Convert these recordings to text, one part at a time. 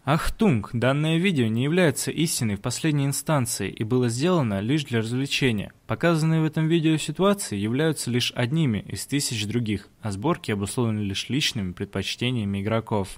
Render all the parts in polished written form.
Ахтунг, данное видео не является истиной в последней инстанции и было сделано лишь для развлечения. Показанные в этом видео ситуации являются лишь одними из тысяч других, а сборки обусловлены лишь личными предпочтениями игроков.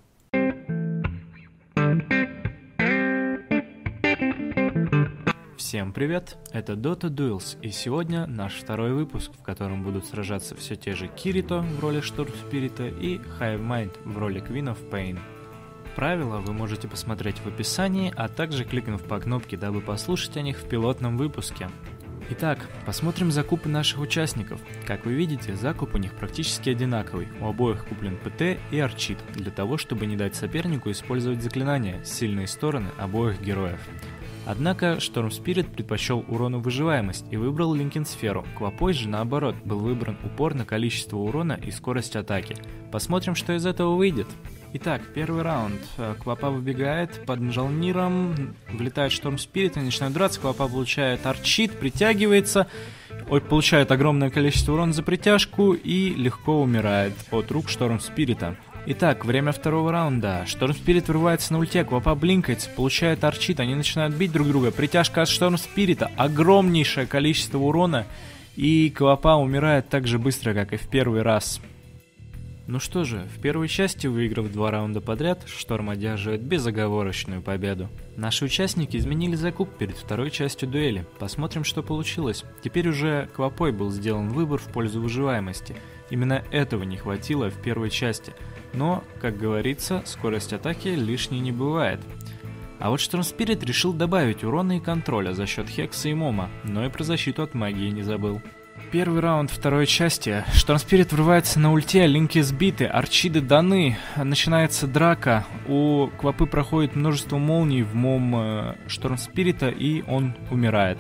Всем привет, это Dota Duels, и сегодня наш второй выпуск, в котором будут сражаться все те же Кирито в роли Storm Spirit и Hive Mind в роли Queen of Pain. Правила вы можете посмотреть в описании, а также кликнув по кнопке, дабы послушать о них в пилотном выпуске. Итак, посмотрим закупы наших участников. Как вы видите, закуп у них практически одинаковый, у обоих куплен ПТ и Арчит, для того, чтобы не дать сопернику использовать заклинания, сильные стороны обоих героев. Однако Storm Spirit предпочел урону выживаемость и выбрал Линкен Сферу. Квапой же наоборот, был выбран упор на количество урона и скорость атаки. Посмотрим, что из этого выйдет. Итак, первый раунд. Квапа выбегает под Мжалниром, влетает Storm Spirit и начинают драться. Квапа получает Арчит, притягивается, получает огромное количество урона за притяжку и легко умирает от рук Storm Spirit. Итак, время второго раунда. Storm Spirit врывается на ульте, Квапа блинкается, получает Арчит, они начинают бить друг друга. Притяжка от Storm Spirit, огромнейшее количество урона, и Квапа умирает так же быстро, как и в первый раз. Ну что же, в первой части, выиграв 2 раунда подряд, Шторм одерживает безоговорочную победу. Наши участники изменили закуп перед второй частью дуэли. Посмотрим, что получилось. Теперь уже Квапой был сделан выбор в пользу выживаемости. Именно этого не хватило в первой части. Но, как говорится, скорость атаки лишней не бывает. А вот Storm Spirit решил добавить урона и контроля за счет Хекса и Мома, но и про защиту от магии не забыл. Первый раунд второй части. Storm Spirit врывается на ульте, линки сбиты, арчиды даны, начинается драка. У Квапы проходит множество молний в мом Storm Spirit, и он умирает.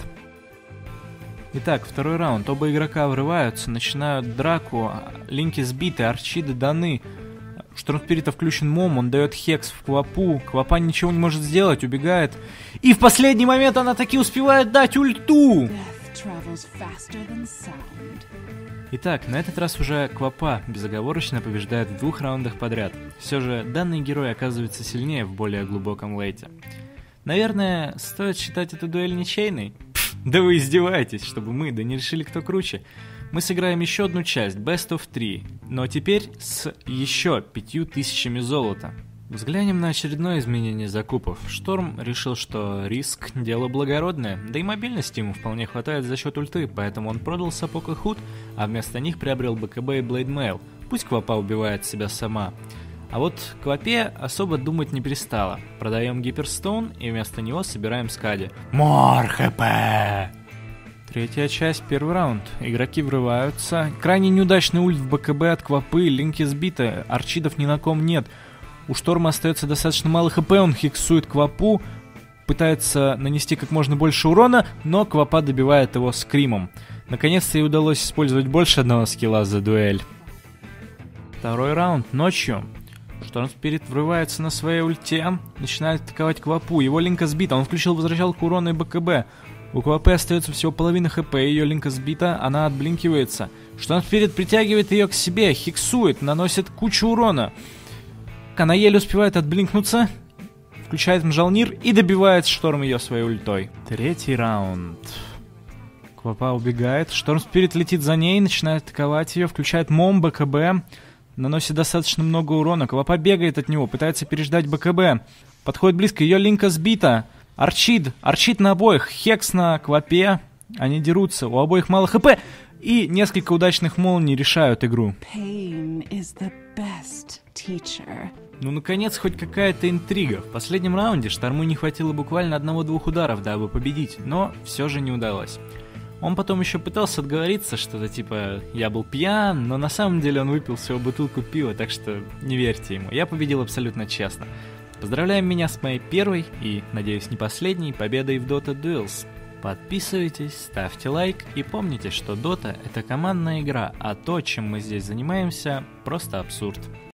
Итак, второй раунд. Оба игрока врываются, начинают драку, линки сбиты, арчиды даны. У Storm Spirit включен мом, он дает хекс в Квапу, Квапа ничего не может сделать, убегает. И в последний момент она таки успевает дать ульту! Итак, на этот раз уже Квапа безоговорочно побеждает в 2 раундах подряд. Все же данный герой оказывается сильнее в более глубоком лейте. Наверное, стоит считать эту дуэль ничейной? Да вы издеваетесь, чтобы мы да не решили, кто круче. Мы сыграем еще одну часть, Best of 3, но теперь с еще 5000 золота. Взглянем на очередное изменение закупов. Шторм решил, что риск – дело благородное, да и мобильности ему вполне хватает за счет ульты, поэтому он продал сапог и худ, а вместо них приобрел БКБ и Блейдмейл. Пусть Квапа убивает себя сама. А вот Квапе особо думать не перестала. Продаем Гиперстоун и вместо него собираем Скади. Мор ХП! Третья часть, первый раунд. Игроки врываются. Крайне неудачный ульт в БКБ от Квапы, линки сбиты, арчидов ни на ком нет. У Шторма остается достаточно мало хп, он хексует Квапу, пытается нанести как можно больше урона, но Квапа добивает его скримом. Наконец-то ей удалось использовать больше одного скилла за дуэль. Второй раунд, ночью. Storm Spirit врывается на своей ульте, начинает атаковать Квапу, его линка сбита, он включил возвращалку урона и БКБ. У Квапы остается всего половина хп, ее линка сбита, она отблинкивается. Storm Spirit притягивает ее к себе, хексует, наносит кучу урона. Она еле успевает отблинкнуться, включает Мжалнир и добивает Шторм ее своей ультой. Третий раунд. Квапа убегает, Storm Spirit летит за ней, начинает атаковать ее, включает мом, БКБ, наносит достаточно много урона. Квапа бегает от него, пытается переждать БКБ, подходит близко, ее линка сбита. Арчид на обоих, хекс на Квапе, они дерутся, у обоих мало хп, и несколько удачных молний решают игру. Ну, наконец, хоть какая-то интрига. В последнем раунде Шторму не хватило буквально 1-2 ударов, дабы победить, но все же не удалось. Он потом еще пытался отговориться, что-то типа «я был пьян», но на самом деле он выпил всего бутылку пива, так что не верьте ему. Я победил абсолютно честно. Поздравляем меня с моей первой и, надеюсь, не последней победой в Dota Duels. Подписывайтесь, ставьте лайк и помните, что Dota — это командная игра, а то, чем мы здесь занимаемся, просто абсурд.